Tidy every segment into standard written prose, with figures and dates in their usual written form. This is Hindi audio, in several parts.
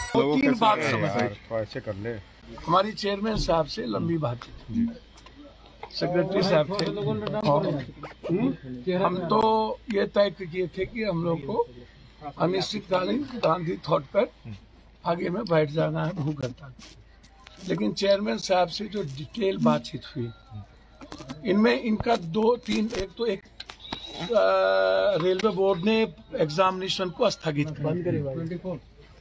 तो तीन बात समझ ऐसे कर ले। हमारी चेयरमैन साहब से लंबी बातचीत, सेक्रेटरी साहब थे और हम तो ये तय किए थे कि हम लोग को अनिश्चितकालीन गांधी थॉट पर आगे में बैठ जाना है भूख हड़ताल। लेकिन चेयरमैन साहब से जो डिटेल बातचीत हुई, इनमें इनका दो तीन, एक रेलवे बोर्ड ने एग्जामिनेशन को स्थगित कर,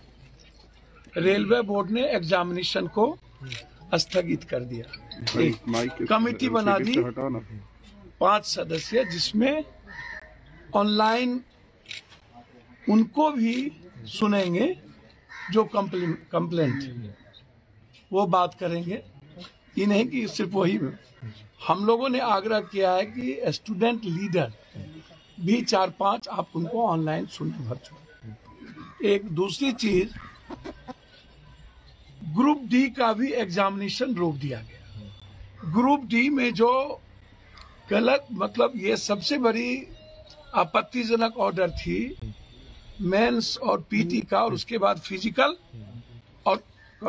रेलवे बोर्ड ने एग्जामिनेशन को स्थगित कर दिया। कमेटी बना दी 5 सदस्य, जिसमें ऑनलाइन उनको भी सुनेंगे जो कंप्लेंट वो बात करेंगे। ये नहीं कि सिर्फ वही, हम लोगों ने आग्रह किया है कि स्टूडेंट लीडर भी 4-5 आप उनको ऑनलाइन सुने भर। एक दूसरी चीज, ग्रुप डी का भी एग्जामिनेशन रोक दिया गया। ग्रुप डी में जो गलत, मतलब ये सबसे बड़ी आपत्तिजनक ऑर्डर थी मेंस और पीटी का, और उसके बाद फिजिकल और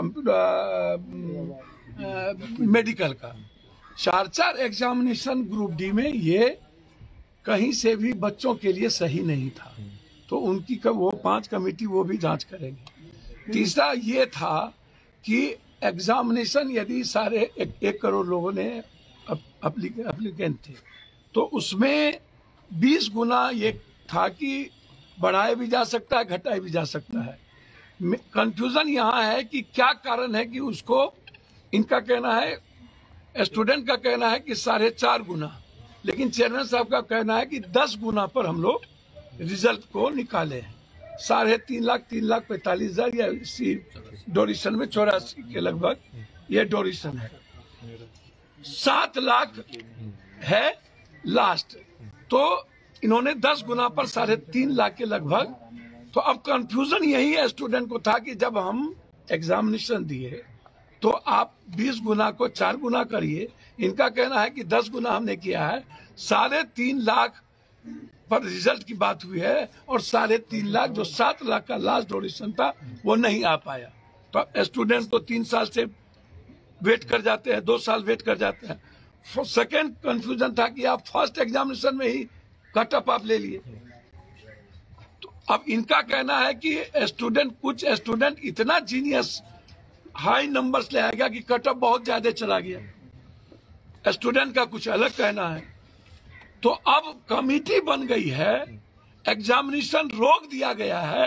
मेडिकल का 4 एग्जामिनेशन ग्रुप डी में, ये कहीं से भी बच्चों के लिए सही नहीं था। तो उनकी वो 5 कमेटी वो भी जांच करेंगे। तीसरा ये था कि एग्जामिनेशन यदि सारे 1 करोड़ लोगों ने एप्लीकेंट थे, तो उसमें 20 गुना ये था कि बढ़ाया भी जा सकता है, घटाया भी जा सकता है। कंफ्यूजन यहाँ है कि क्या कारण है कि उसको, इनका कहना है, स्टूडेंट का कहना है कि 4.5 गुना, लेकिन चेयरमैन साहब का कहना है कि 10 गुना पर हम लोग रिजल्ट को निकाले हैं। 3.5 लाख 3,45,000 या इसी डोरेशन में 84 के लगभग ये डोरेशन है। 7 लाख है लास्ट, तो इन्होंने 10 गुना पर 3.5 लाख के लगभग। तो अब कंफ्यूजन यही है स्टूडेंट को था कि जब हम एग्जामिनेशन दिए तो आप 20 गुना को 4 गुना करिए। इनका कहना है कि 10 गुना हमने किया है। 3.5 लाख पर रिजल्ट की बात हुई है, और 3.5 लाख जो 7 लाख का लास्ट डोरेशन था वो नहीं आ पाया। तो स्टूडेंट तो 3 साल से वेट कर जाते हैं, 2 साल वेट कर जाते हैं। सेकेंड कंफ्यूजन था कि आप फर्स्ट एग्जामिनेशन में ही कट ऑफ आप ले लिए। तो अब इनका कहना है कि कुछ स्टूडेंट इतना जीनियस हाई नंबर्स ले आएगा कि कट ऑफ बहुत ज्यादा चला गया। स्टूडेंट का कुछ अलग कहना है। तो अब कमेटी बन गई है, एग्जामिनेशन रोक दिया गया है।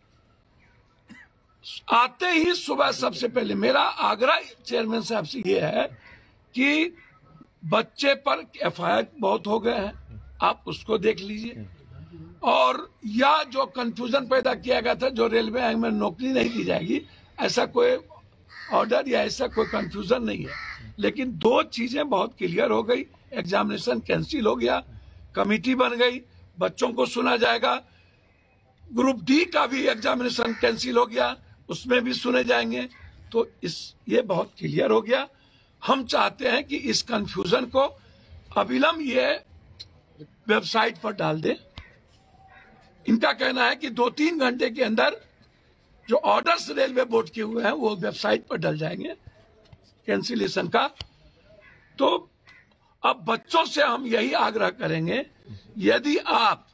आते ही सुबह सबसे पहले मेरा आग्रह चेयरमैन साहब से ये है कि बच्चे पर एफआईआर बहुत हो गए हैं, आप उसको देख लीजिए। और या जो कंफ्यूजन पैदा किया गया था, जो रेलवे में नौकरी नहीं दी जाएगी, ऐसा कोई ऑर्डर या ऐसा कोई कंफ्यूजन नहीं है। लेकिन 2 चीजें बहुत क्लियर हो गई, एग्जामिनेशन कैंसिल हो गया, कमेटी बन गई, बच्चों को सुना जाएगा। ग्रुप डी का भी एग्जामिनेशन कैंसिल हो गया, उसमें भी सुने जाएंगे। तो ये बहुत क्लियर हो गया। हम चाहते हैं कि इस कंफ्यूजन को अविलंब ये वेबसाइट पर डाल दें। इनका कहना है कि 2-3 घंटे के अंदर जो ऑर्डर्स रेलवे बोर्ड के हुए हैं वो वेबसाइट पर डल जाएंगे कैंसिलेशन का। तो अब बच्चों से हम यही आग्रह करेंगे, यदि आप,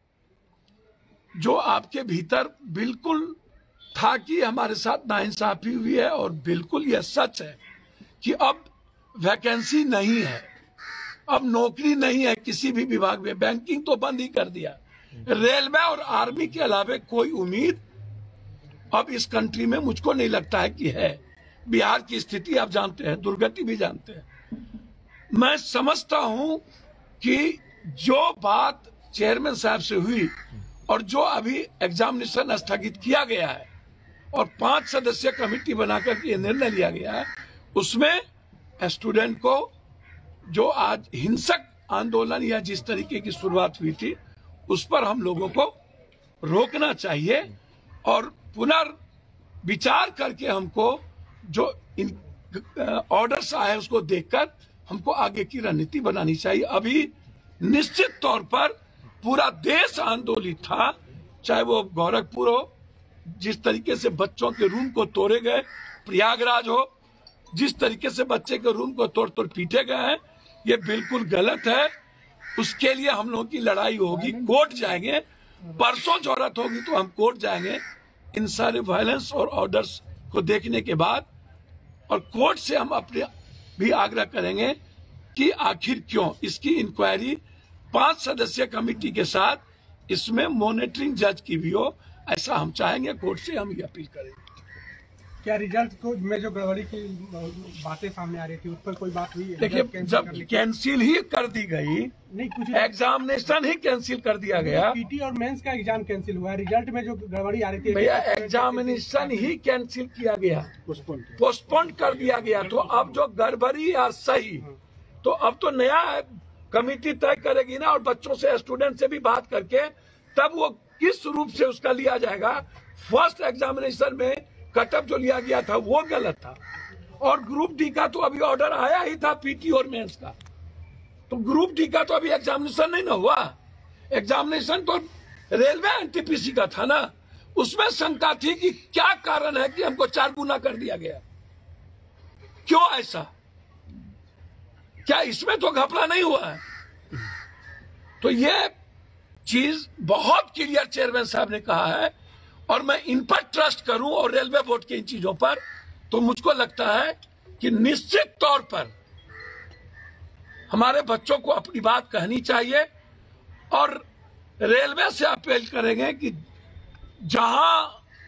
जो आपके भीतर बिल्कुल था कि हमारे साथ नाइंसाफी हुई है, और बिल्कुल यह सच है कि अब वैकेंसी नहीं है, अब नौकरी नहीं है किसी भी विभाग में, बैंकिंग तो बंद ही कर दिया, रेलवे और आर्मी के अलावा कोई उम्मीद अब इस कंट्री में मुझको नहीं लगता है कि है। बिहार की स्थिति आप जानते हैं, दुर्गति भी जानते हैं। मैं समझता हूं कि जो बात चेयरमैन साहब से हुई और जो अभी एग्जामिनेशन स्थगित किया गया है और 5 सदस्यीय कमेटी बनाकर के निर्णय लिया गया है, उसमें स्टूडेंट को जो आज हिंसक आंदोलन या जिस तरीके की शुरुआत हुई थी, उस पर हम लोगों को रोकना चाहिए और पुनर्विचार करके हमको जो इन ऑर्डर्स आए उसको देखकर हमको आगे की रणनीति बनानी चाहिए। अभी निश्चित तौर पर पूरा देश आंदोलित था, चाहे वो गोरखपुर हो, जिस तरीके से बच्चों के रूम को तोड़े गए, प्रयागराज हो, जिस तरीके से बच्चे के रूम को तोड़ तोड़ पीटे गए हैं, ये बिल्कुल गलत है। उसके लिए हम लोगों की लड़ाई होगी, कोर्ट जाएंगे, परसों जरूरत होगी तो हम कोर्ट जाएंगे इन सारे वायलेंस और ऑर्डर्स को देखने के बाद, और कोर्ट से हम अपने भी आग्रह करेंगे कि आखिर क्यों इसकी इंक्वायरी 5 सदस्यीय कमेटी के साथ इसमें मॉनिटरिंग जज की भी हो, ऐसा हम चाहेंगे। कोर्ट से हम ये अपील करेंगे। क्या रिजल्ट को में जो गड़बड़ी की बातें सामने आ रही थी उस पर कोई बात हुई है? देखिए, जब कैंसिल ही कर दी गई, नहीं, कुछ एग्जामिनेशन ही कैंसिल कर दिया गया। पीटी और मेंस का एग्जाम कैंसिल हुआ है, रिजल्ट में जो गड़बड़ी आ रही थी भैया एग्जामिनेशन ही कैंसिल किया गया, पोस्टपोन कर दिया गया। तो अब जो गड़बड़ी या सही, तो अब तो नया कमेटी तय करेगी ना, और बच्चों से, स्टूडेंट से भी बात करके तब वो किस रूप से उसका लिया जाएगा। फर्स्ट एग्जामिनेशन में कटअप जो लिया गया था वो गलत था, और ग्रुप डी का तो अभी ऑर्डर आया ही था, पीटी और मेंस का। तो ग्रुप डी का तो अभी एग्जामिनेशन नहीं ना हुआ। एग्जामिनेशन तो रेलवे एनटीपीसी का था ना, उसमें शंका थी कि क्या कारण है कि हमको 4 गुना कर दिया गया, क्यों ऐसा, क्या इसमें तो घपला नहीं हुआ है। तो ये चीज बहुत क्लियर चेयरमैन साहब ने कहा है, और मैं इन पर ट्रस्ट करूं और रेलवे बोर्ड की इन चीजों पर, तो मुझको लगता है कि निश्चित तौर पर हमारे बच्चों को अपनी बात कहनी चाहिए, और रेलवे से अपील करेंगे कि जहां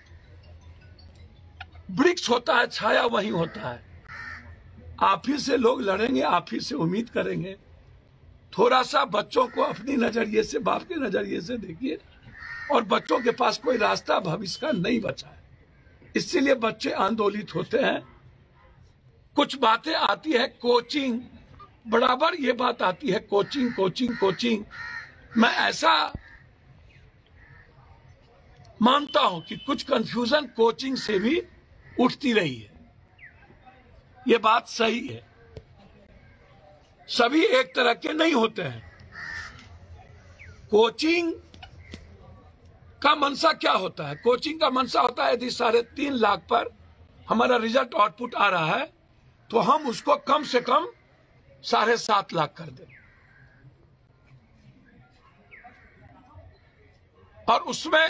वृक्ष होता है छाया वहीं होता है। आप ही से लोग लड़ेंगे, आप ही से उम्मीद करेंगे। थोड़ा सा बच्चों को अपनी नजरिए से, बाप के नजरिए से देखिए, और बच्चों के पास कोई रास्ता भविष्य का नहीं बचा है, इसीलिए बच्चे आंदोलित होते हैं। कुछ बातें आती है, कोचिंग, बराबर ये बात आती है, कोचिंग कोचिंग कोचिंग। मैं ऐसा मानता हूं कि कुछ कंफ्यूजन कोचिंग से भी उठती रही है, ये बात सही है। सभी एक तरह के नहीं होते हैं। कोचिंग का मंशा क्या होता है? कोचिंग का मंशा होता है यदि 3.5 लाख पर हमारा रिजल्ट आउटपुट आ रहा है तो हम उसको कम से कम 7.5 लाख कर दें, और उसमें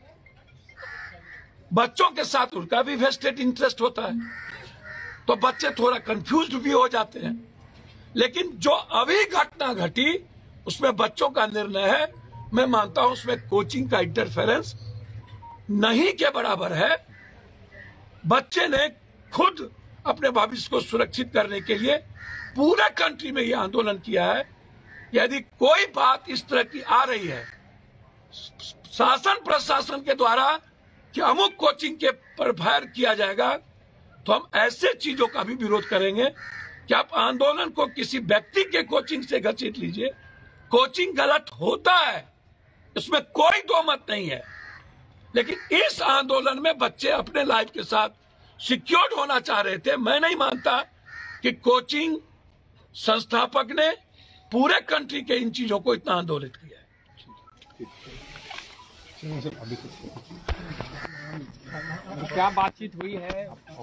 बच्चों के साथ उनका भी वेस्टेड इंटरेस्ट होता है, तो बच्चे थोड़ा कंफ्यूज्ड भी हो जाते हैं। लेकिन जो अभी घटना घटी उसमें बच्चों का निर्णय है, मैं मानता हूं उसमें कोचिंग का इंटरफेरेंस नहीं के बराबर है। बच्चे ने खुद अपने भविष्य को सुरक्षित करने के लिए पूरे कंट्री में यह आंदोलन किया है। यदि कोई बात इस तरह की आ रही है शासन प्रशासन के द्वारा कि अमुक कोचिंग के पर फायर किया जाएगा, तो हम ऐसे चीजों का भी विरोध करेंगे कि आप आंदोलन को किसी व्यक्ति के कोचिंग से घसीट लीजिए। कोचिंग गलत होता है, इसमें कोई दो मत नहीं है, लेकिन इस आंदोलन में बच्चे अपने लाइफ के साथ सिक्योर्ड होना चाह रहे थे। मैं नहीं मानता कि कोचिंग संस्थापक ने पूरे कंट्री के इन चीजों को इतना आंदोलित किया है। क्या बातचीत हुई है?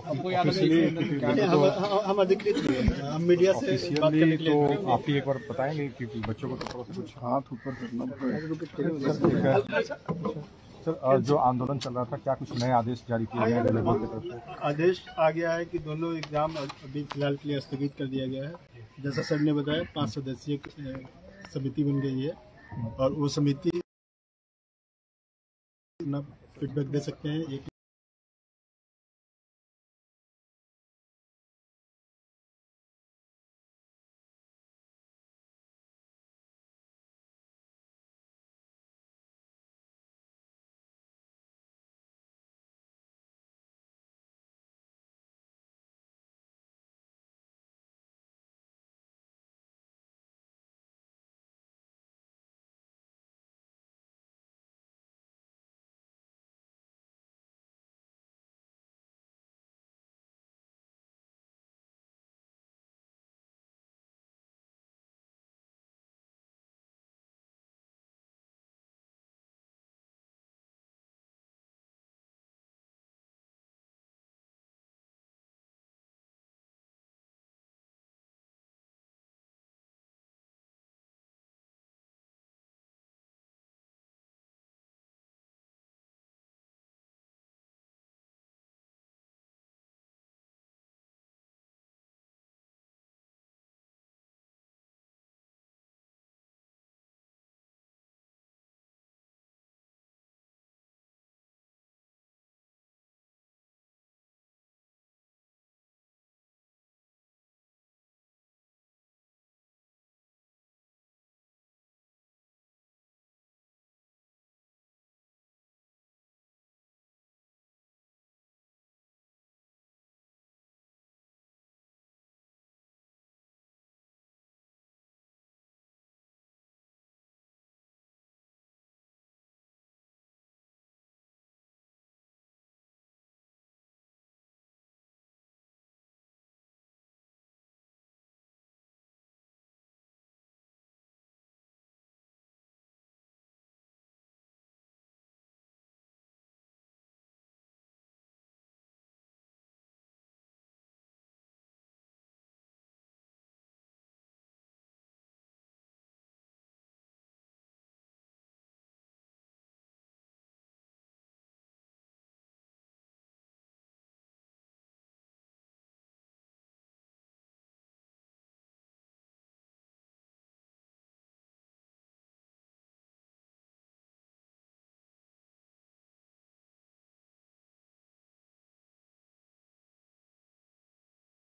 हम अधिकृत हुए हैं, हम मीडिया से बात करने के लिए। तो आप ही एक बार बताएंगे कि बच्चों को तो कुछ हाथ ऊपर करना। सर, जो आंदोलन चल रहा था, क्या कुछ नए आदेश जारी किए गए रेलवे बोर्ड की तरफ से? आदेश आ गया है कि दोनों एग्जाम अभी फिलहाल के लिए स्थगित कर दिया गया है। जैसा सर ने बताया, 5 सदस्यीय समिति बन गई है, और वो समिति अपना फीडबैक दे सकते हैं।